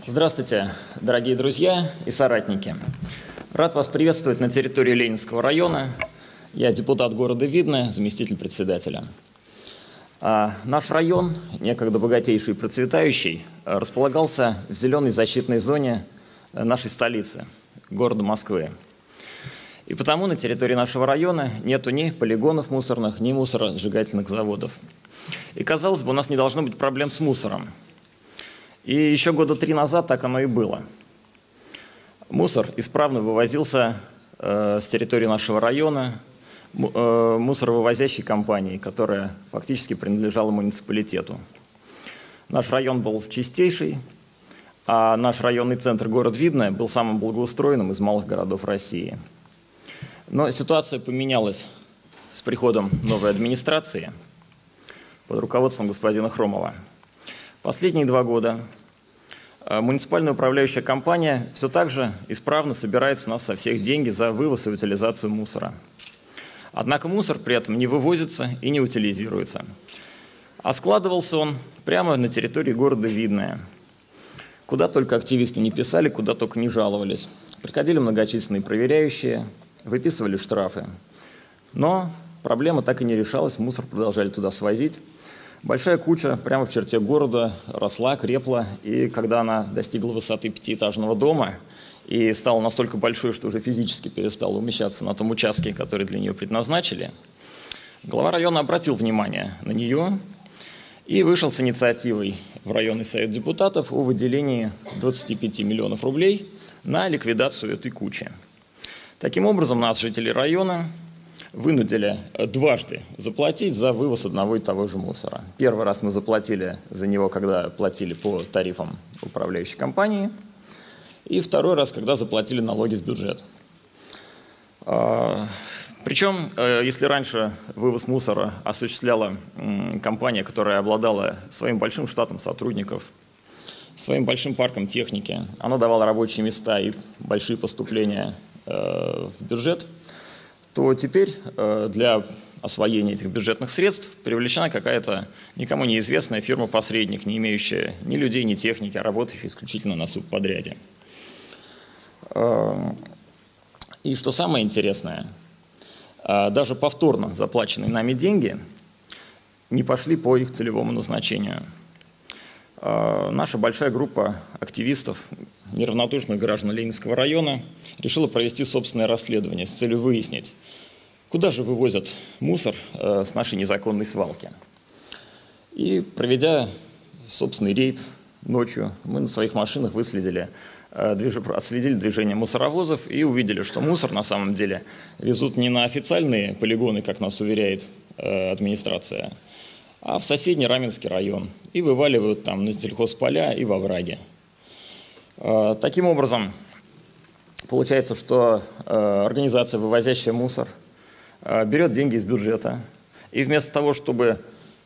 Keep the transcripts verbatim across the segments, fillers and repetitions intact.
Здравствуйте, дорогие друзья и соратники. Рад вас приветствовать на территории Ленинского района. Я депутат города Видное, заместитель председателя. А наш район, некогда богатейший и процветающий, располагался в зеленой защитной зоне нашей столицы, города Москвы. И потому на территории нашего района нету ни полигонов мусорных, ни мусоросжигательных заводов. И, казалось бы, у нас не должно быть проблем с мусором. И еще года три назад так оно и было. Мусор исправно вывозился э, с территории нашего района э, мусоровывозящей компанией, которая фактически принадлежала муниципалитету. Наш район был чистейший, а наш районный центр, город Видное, был самым благоустроенным из малых городов России. Но ситуация поменялась с приходом новой администрации под руководством господина Хромова. Последние два года муниципальная управляющая компания все так же исправно собирает с нас со всех деньги за вывоз и утилизацию мусора. Однако мусор при этом не вывозится и не утилизируется. А складывался он прямо на территории города Видное. Куда только активисты не писали, куда только не жаловались. Приходили многочисленные проверяющие, выписывали штрафы. Но проблема так и не решалась, мусор продолжали туда свозить. Большая куча прямо в черте города росла, крепла, и когда она достигла высоты пятиэтажного дома и стала настолько большой, что уже физически перестала умещаться на том участке, который для нее предназначили, глава района обратил внимание на нее и вышел с инициативой в районный совет депутатов о выделении двадцати пяти миллионов рублей на ликвидацию этой кучи. Таким образом, нас, жители района, вынудили дважды заплатить за вывоз одного и того же мусора. Первый раз мы заплатили за него, когда платили по тарифам управляющей компании, и второй раз, когда заплатили налоги в бюджет. Причем, если раньше вывоз мусора осуществляла компания, которая обладала своим большим штатом сотрудников, своим большим парком техники, она давала рабочие места и большие поступления в бюджет, то теперь для освоения этих бюджетных средств привлечена какая-то никому неизвестная фирма-посредник, не имеющая ни людей, ни техники, а работающая исключительно на субподряде. И что самое интересное, даже повторно заплаченные нами деньги не пошли по их целевому назначению. Наша большая группа активистов, неравнодушных граждан Ленинского района, решила провести собственное расследование с целью выяснить, куда же вывозят мусор с нашей незаконной свалки. И, проведя собственный рейд ночью, мы на своих машинах выследили, отследили движение мусоровозов и увидели, что мусор на самом деле везут не на официальные полигоны, как нас уверяет администрация, а в соседний Раменский район, и вываливают там на сельхозполя и во враги. Таким образом, получается, что организация, вывозящая мусор, берет деньги из бюджета, и вместо того, чтобы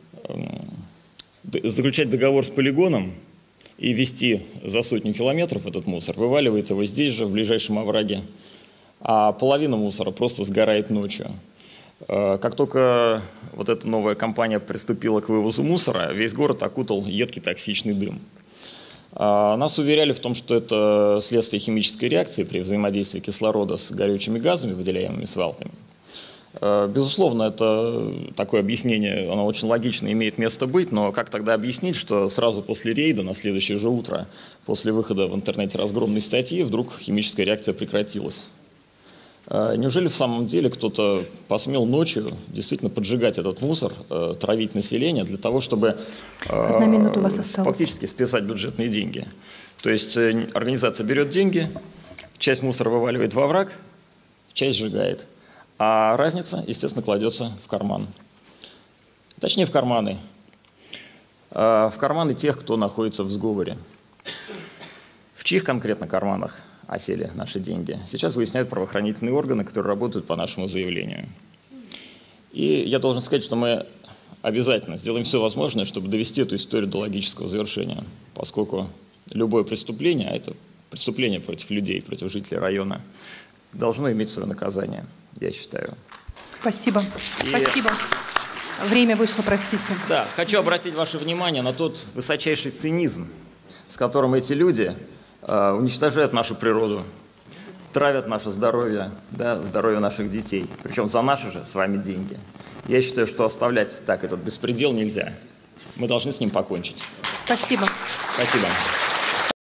заключать договор с полигоном и везти за сотни километров этот мусор, вываливает его здесь же, в ближайшем овраге, а половина мусора просто сгорает ночью. Как только вот эта новая компания приступила к вывозу мусора, весь город окутал едкий токсичный дым. Нас уверяли в том, что это следствие химической реакции при взаимодействии кислорода с горючими газами, выделяемыми свалками. Безусловно, это такое объяснение, оно очень логично, имеет место быть, но как тогда объяснить, что сразу после рейда, на следующее же утро, после выхода в интернете разгромной статьи, вдруг химическая реакция прекратилась? Неужели в самом деле кто-то посмел ночью действительно поджигать этот мусор, травить население для того, чтобы Одна минута у вас осталась. Фактически списать бюджетные деньги? То есть организация берет деньги, часть мусора вываливает во враг, часть сжигает, а разница, естественно, кладется в карман. Точнее, в карманы. В карманы тех, кто находится в сговоре. В чьих конкретно карманах осели наши деньги, сейчас выясняют правоохранительные органы, которые работают по нашему заявлению. И я должен сказать, что мы обязательно сделаем все возможное, чтобы довести эту историю до логического завершения, поскольку любое преступление, а это преступление против людей, против жителей района, должно иметь свое наказание, я считаю. Спасибо. И... Спасибо. Время вышло, простите. Да, хочу обратить ваше внимание на тот высочайший цинизм, с которым эти люди э, уничтожают нашу природу, травят наше здоровье, да, здоровье наших детей, причем за наши же с вами деньги. Я считаю, что оставлять так этот беспредел нельзя. Мы должны с ним покончить. Спасибо. Спасибо.